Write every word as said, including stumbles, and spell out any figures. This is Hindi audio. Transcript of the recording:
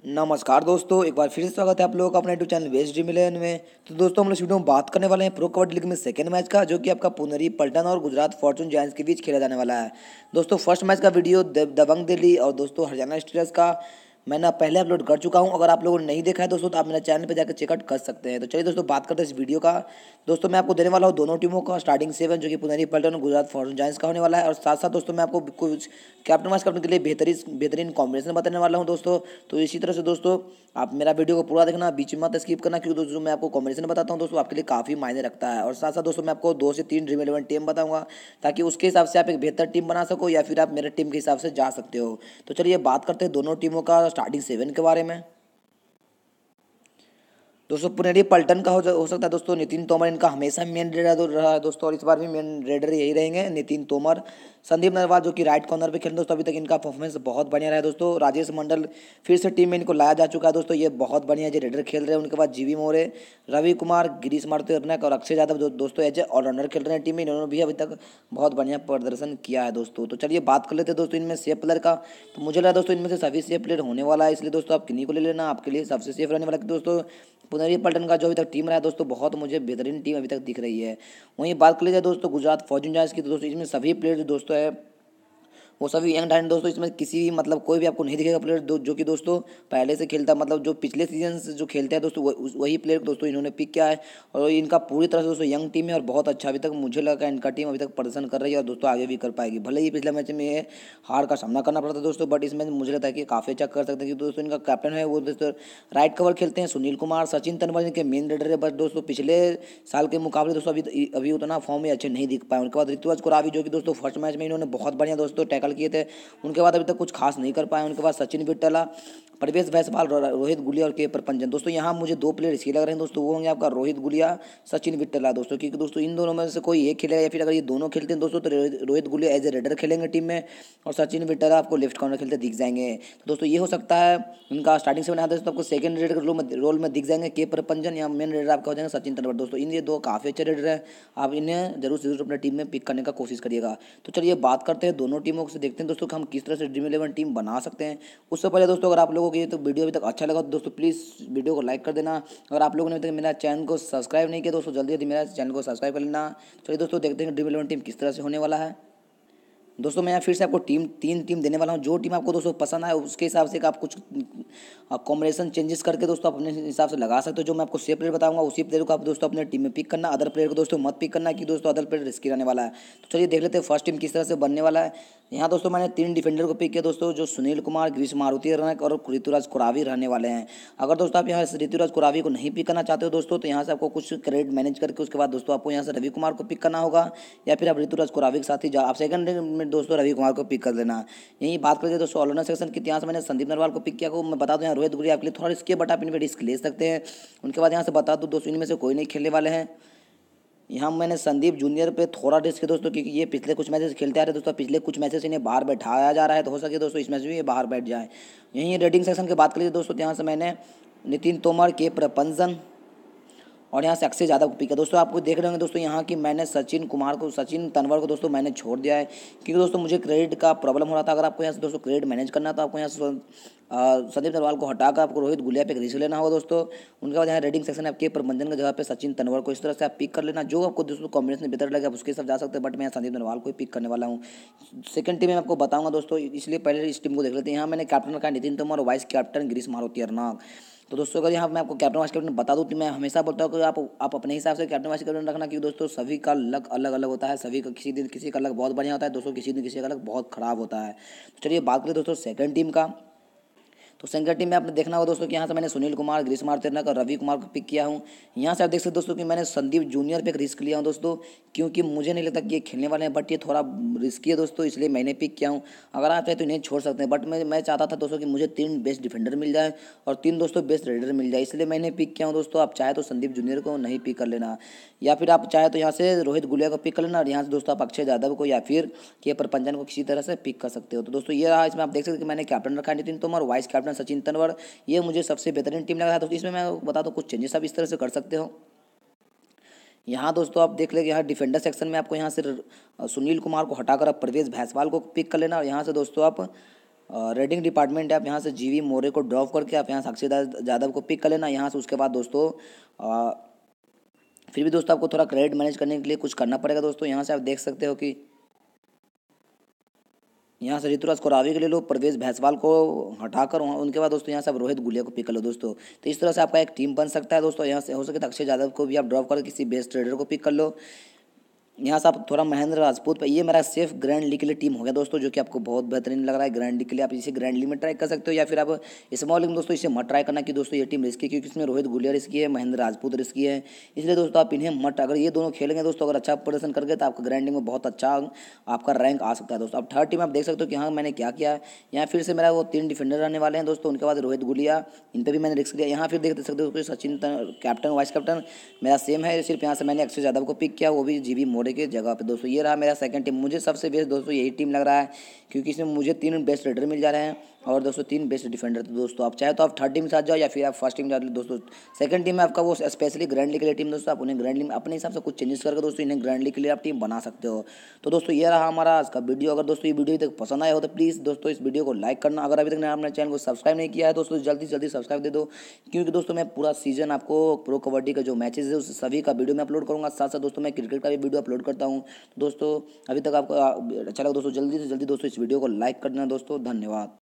नमस्कार दोस्तों, एक बार फिर से स्वागत है आप लोगों का अपने YouTube channel West Dream Eleven में। तो दोस्तों हम लोग इस वीडियो में बात करने वाले हैं प्रो कबड्डी लीग में सेकंड मैच का, जो कि आपका पुनेरी पल्टन और गुजरात फॉर्चून जायंट्स के बीच खेला जाने वाला है। दोस्तों फर्स्ट मैच का वीडियो दबंग दिल्ली और दोस्तों हरियाणा स्टीलर्स का मैंने पहले अपलोड कर चुका हूं। अगर आप लोगों ने नहीं देखा है दोस्तों तो आप मेरे चैनल पे जाकर चेकआउट कर सकते हैं। तो चलिए दोस्तों बात करते हैं इस वीडियो का। दोस्तों मैं आपको देने वाला हूं दोनों टीमों का स्टार्टिंग सेवन, जो कि पुनेरी पल्टन और गुजरात फॉर्चून जायंट्स का होने वाला है। और साथ साथ दोस्तों मैं आपको कुछ कैप्टन वाइस कैप्टन के लिए बेहतरीन बेहतरीन कॉम्बिनेशन बताने वाला हूं दोस्तों। तो इसी तरह से दोस्तों आप मेरा वीडियो को पूरा देखना, बीच में मत स्किप करना, क्योंकि दोस्तों मैं आपको कॉम्बिनेशन बताता हूं दोस्तों आपके लिए काफ़ी मायने रखता है। और साथ साथ दोस्तों मैं आपको दो से तीन ड्रीम इलेवन टीम बताऊंगा, ताकि उसके हिसाब से आप एक बेहतर टीम बना सको या फिर आप मेरे टीम के हिसाब से जा सकते हो। तो चलिए बात करते हैं दोनों टीमों का स्टार्टिंग सेवन के बारे में। दोस्तों पुनेरी पल्टन का हो, हो सकता है दोस्तों नितिन तोमर इनका हमेशा मेन रेडर रहा है दोस्तों, और इस बार भी मेन रेडर यही रहेंगे नितिन तोमर। संदीप नरवाल जो कि राइट कॉर्नर पे खेल दोस्तों, अभी तक इनका परफॉर्मेंस बहुत बढ़िया रहा है दोस्तों। राजेश मंडल फिर से टीम में इनको लाया जा चुका है दोस्तों, ये बहुत बढ़िया जो रेडर खेल रहे हैं। उनके बाद जीवी मोरे, रवि कुमार, गिरीश मारुति और अक्षय यादव जो दोस्तों एज ए ऑलराउंडर खेल रहे हैं टीम में। इन्होंने भी अभी तक बहुत बढ़िया प्रदर्शन किया है दोस्तों। तो चलिए बात कर लेते हैं दोस्तों इनमें सेफ प्लेयर का। तो मुझे लगा दोस्तों इनमें से सभी सेफ प्लेयर होने वाला है, इसलिए दोस्तों आप किन्हीं को ले लेना, आपके लिए सबसे सेफ रहने वाला दोस्तों पुनेरी पल्टन का जो अभी तक टीम रहा है दोस्तों, बहुत मुझे बेहतरीन टीम अभी तक दिख रही है। वहीं बात कर लीजिए दोस्तों गुजरात फॉर्चून जायंट्स की, तो दोस्तों इसमें सभी प्लेयर जो दोस्तों है वो सभी यंग टैलेंट दोस्तों। इसमें किसी भी मतलब कोई भी आपको नहीं दिखेगा प्लेयर दो, जो कि दोस्तों पहले से खेलता, मतलब जो पिछले सीजन से जो खेलते हैं दोस्तों वही प्लेयर दोस्तों इन्होंने पिक किया है। और इनका पूरी तरह से दोस्तों यंग टीम है और बहुत अच्छा अभी तक मुझे लगा इनका टीम अभी तक प्रदर्शन कर रही है और दोस्तों आगे भी कर पाएगी। भले ही पिछले मैच में ये हार का सामना करना पड़ा था दोस्तों, बट इसमें मुझे लगता है कि काफ़ी अच्छा कर सकते हैं, क्योंकि दोस्तों इनका कैप्टन है वो दोस्तों राइट कवर खेलते हैं सुनील कुमार। सचिन तनवर इनके मेन रेडर है, बट दोस्तों पिछले साल के मुकाबले दोस्तों अभी अभी उतना फॉर्म में अच्छे नहीं दिख पाए। उनके बाद ऋतुराज कोरावी जो कि दोस्तों फर्स्ट मैच में इन्होंने बहुत बढ़िया दोस्तों टैकल किए थे, उनके बाद अभी तक कुछ खास नहीं कर पाए। उनके बाद सचिन विट्टला, प्रवेश जायसवाल, रोहित गुलिया और के प्रपंजन। दोस्तों यहाँ मुझे दो प्लेयर इसलिए लग रहे हैं दोस्तों, वो होंगे आपका रोहित गुलिया, सचिन विट्टला दोस्तों, क्योंकि दोस्तों इन दोनों में से कोई एक खेलेगा, या फिर अगर ये दोनों खेलते हैं दोस्तों तो Rohit Gulia as a raider खेलेंगे टीम में और सचिन विट्टला आपको लेफ्ट कॉर्नर खेलते दिख जाएंगे। तो दोस्तों ये हो सकता है इनका स्टार्टिंग सेवन आता है, तो आपको सेकंड रेडर के रोल में रोल में दिख जाएंगे के प्रपंजन, या मेन रेडर आपका हो जाएंगे सचिन तनवर। दोस्तों इन ये दो काफ़ी अच्छे रेडर हैं, आप इन्हें जरूर से जरूर अपने टीम में पिक करने का कोशिश करिएगा। तो चलिए बात करते हैं दोनों टीमों से, देखते हैं दोस्तों कि हम किस तरह से ड्रीम इलेवन टीम बना सकते हैं। उससे पहले दोस्तों अगर आप लोगों को ये तो वीडियो अभी तक अच्छा लगा तो दोस्तों प्लीज़ वीडियो को लाइक कर देना। अगर आप लोगों ने अभी तक मेरा चैनल को सब्सक्राइब नहीं किया दोस्तों जल्दी जल्दी मेरा चैनल को सब्सक्राइब कर लेना। चलिए दोस्तों देखते हैं ड्रीम इलेवन टीम किस तरह से होने वाला है। दोस्तों मैं यहाँ फिर से आपको टीम तीन टीम देने वाला हूँ, जो टीम आपको दोस्तों पसंद आए उसके हिसाब से आप कुछ कॉम्बिनेशन चेंजेस करके दोस्तों अपने हिसाब से लगा सकते हो। जो मैं आपको सेफ प्लेयर बताऊंगा उसी प्लेयर को आप दोस्तों अपने टीम में पिक करना, अदर प्लेयर को दोस्तों मत पिक करना, कि दोस्तों अदर प्लेयर रिस्की रहने वाला है। तो चलिए देख लेते हैं फर्स्ट टीम किस तरह से बनने वाला है। यहाँ दोस्तों मैंने तीन डिफेंडर को पिक किया दोस्तों, जो सुनील कुमार, गिरीश मारुति और ऋतुराज कोरावी रहने वाले हैं। अगर दोस्तों आप यहाँ से ऋतुराज कोरावी को नहीं पिक करना चाहते हो दोस्तों, तो यहाँ से आपको कुछ क्रेडिट मैनेज करके उसके बाद दोस्तों आपको यहाँ से रवि कुमार को पिक करना होगा, या फिर आप ऋतुराज कोरावी के साथ ही जाओ। आप सेकंड में दोस्तों रवि कुमार को पिक कर लेना। यही बात करते हैं दोस्तों ऑलराउंडर सेक्शन की, यहाँ से मैंने संदीप नरवाल को पिक किया को मैं बता दूं, यहाँ रोहित गुलिया आपके लिए थोड़ा रिस्क है, बट आप इन पर रिस्क ले सकते हैं। उनके बाद यहाँ से बता दूं दोस्तों इनमें से कोई नहीं खेलने वाले हैं। यहाँ मैंने संदीप जूनियर पे थोड़ा रिस्क है दोस्तों, क्योंकि ये पिछले कुछ मैचेस खेलते आ रहे हैं दोस्तों, पिछले कुछ मैचेस इन्हें बाहर बैठाया जा रहा है, तो हो सके दोस्तों इस मैच में ये बाहर बैठ जाए। यहीं रेटिंग सेक्शन की बात कर लीजिए दोस्तों, यहाँ से मैंने नितिन तोमर, के प्रपंजन और यहाँ से अक्षय यादव को पिक है दोस्तों। आपको देख रहे होंगे दोस्तों यहाँ की मैंने सचिन कुमार को सचिन तनवर को दोस्तों मैंने छोड़ दिया है, क्योंकि दोस्तों मुझे क्रेडिट का प्रॉब्लम हो रहा था। अगर आपको यहाँ से दोस्तों क्रेडिट मैनेज करना है तो आपको यहाँ से संदीप नरवाल को हटाकर आपको रोहित गुलिया पे रिस्क लेना होगा दोस्तों। उनके बाद यहाँ रेडिंग सेक्शन आपके प्रबंधन की जगह पे सचिन तनवर को इस तरह से आप पिक कर लेना, जो आपको दोस्तों कॉम्बिनेशन बेहतर लगे आप उसके साथ जा सकते हैं, बट मैं संदीप नरवाल को ही पिक करने वाला हूँ। सेकंड टीम में आपको बताऊंगा दोस्तों, इसलिए पहले इस टीम को देख लेते हैं। यहाँ मैंने कैप्टन रखा नितिन तोमर और वाइस कैप्टन गिरीश मारुति अर्नाग। तो दोस्तों अगर यहाँ मैं आपको कैप्टन वाइस कैप्टन बता दूँ तो मैं हमेशा बोलता हूँ कि आप आप अपने हिसाब से कैप्टन वाइस कैप्टन रखना, क्योंकि दोस्तों सभी का लक अलग अलग होता है, सभी का किसी दिन किसी का लक बहुत बढ़िया होता है दोस्तों, किसी दिन किसी का लक बहुत खराब होता है। तो चलिए बात करें दोस्तों सेकंड टीम का। तो सेकंड टीम में आपने देखना होगा दोस्तों कि यहाँ से मैंने सुनील कुमार, गिरीश मारुति और रवि कुमार को पिक किया हूँ। यहाँ से आप देख सकते दोस्तों कि मैंने संदीप जूनियर पे एक रिस्क लिया हूँ दोस्तों, क्योंकि मुझे नहीं लगता कि ये खेलने वाले हैं, बट ये थोड़ा रिस्की है दोस्तों, इसलिए मैंने पिक किया हूँ। अगर आप चाहे तो इन्हें छोड़ सकते हैं, बट मैं मैं चाहता था दोस्तों कि मुझे तीन बेस्ट डिफेंडर मिल जाए और तीन दोस्तों बेस्ट रेडर मिल जाए, इसलिए मैंने पिक किया हूँ दोस्तों। आप चाहे तो संदीप जूनियर को नहीं पिक कर लेना, या फिर आप चाहे तो यहाँ से रोहित गुलिया को पिक कर लेना, और यहाँ से दोस्तों आप अक्षय यादव को या फिर के प्रपंजन को किसी तरह से पिक कर सकते हो। तो दोस्तों ये रहा, इसमें आप देख सकते हैं कि मैंने कैप्टन रखा है नितिन तोमर, वाइस कैप्टन सचिन तनवर। ये मुझे सबसे बेहतरीन टीम लग रहा है। तो इसमें मैं बता दूं कुछ चेंजेस आप इस तरह से कर सकते हो। यहाँ दोस्तों आप देख लेंगे यहाँ डिफेंडर सेक्शन में आपको यहाँ से सुनील कुमार को हटाकर आप प्रवेश जायसवाल को पिक कर लेना, और यहाँ से दोस्तों आप रेडिंग डिपार्टमेंट है, आप यहाँ से जीवी मोरे को ड्रॉप करके आप यहाँ से अक्षय यादव को पिक कर लेना यहाँ से। उसके बाद दोस्तों अ, फिर भी दोस्तों आपको थोड़ा क्रेडिट मैनेज करने के लिए कुछ करना पड़ेगा दोस्तों। यहाँ से आप देख सकते हो कि यहाँ से ऋतुराज कोरावी के ले लो, प्रवेश भैंसवाल को हटाकर वहाँ उनके बाद दोस्तों यहाँ से आप रोहित गुलिया को पिक कर लो दोस्तों। तो इस तरह से आपका एक टीम बन सकता है दोस्तों। यहाँ से हो सके तो अक्षय यादव को भी आप ड्रॉप करके किसी बेस्ट ट्रेडर को पिक कर लो। यहाँ से आप थोड़ा महेंद्र राजपूत पे, ये मेरा सेफ ग्रैंड लीग के लिए टीम हो गया दोस्तों, जो कि आपको बहुत बेहतरीन लग रहा है। ग्रैंड लीग के लिए आप इसे ग्रैंड लीग में ट्राई कर सकते हो, या फिर आप स्मॉल लीग में दोस्तों इसे मत ट्राई करना कि दोस्तों ये टीम रिस्की, क्योंकि इसमें रोहित गुलिया रिस्की है, महेंद्र राजपूत रिस्की है। इसलिए दोस्तों आप इन्हें मत, अगर ये दोनों खेलेंगे दोस्तों, अगर अच्छा प्रदर्शन करके तो आपका ग्रैंड लीग में बहुत अच्छा आपका रैंक आ सकता है दोस्तों। अब थर्ड टीम आप देख सकते हो कि हाँ मैंने क्या किया है। यहाँ फिर से मेरा वो तीन डिफेंडर रहने वाले हैं दोस्तों, उनके बाद रोहित गुलिया, इन पर भी मैंने रिस्क लिया। यहाँ फिर देख सकते हो सचिन कैप्टन वाइस कैप्टन मेरा सेम है, सिर्फ यहाँ से मैंने अक्षय यादव को पिक किया, वो भी जीवी मोरे के जगह पे दोस्तों। ये रहा मेरा सेकंड टीम। मुझे सबसे बेस्ट दोस्तों यही टीम लग रहा है, क्योंकि इसमें मुझे तीन बेस्ट रेडर मिल जा रहे हैं और दोस्तों तीन बेस्ट डिफेंडर। तो दोस्तों आप चाहे तो आप थर्ड टीम के साथ जाओ, या फिर आप फर्स्ट टीम जा दोस्तों। सेकंड टीम में आपका वो स्पेशली ग्रैंड लीग के लिए टीम दोस्तों, आप उन्हें ग्रैंड लीग में अपने हिसाब से कुछ चेंजेस करके दोस्तों इन्हें ग्रैंड लीग के लिए आप टीम बना सकते हो। तो दोस्तों ये रहा हमारा आज का वीडियो। अगर दोस्तों ये वीडियो तक पसंद आया हो तो प्लीज़ दोस्तों इस वीडियो को लाइक करना। अगर अभी तक ने आपने चैनल को सब्सक्राइब नहीं किया है दोस्तों, जल्दी से जल्दी सब्सक्राइब दे दो, क्योंकि दोस्तों मैं पूरा सीजन आपको प्रो कबड्डी का जो मैचेस है उस सभी का वीडियो मैं अपलोड करूँगा। साथ साथ दोस्तों मैं क्रिकेट का भी वीडियो अपलोड करता हूँ दोस्तों। अभी तक आपको अच्छा लगा दोस्तों, जल्दी से जल्दी दोस्तों इस वीडियो को लाइक कर देना दोस्तों। धन्यवाद।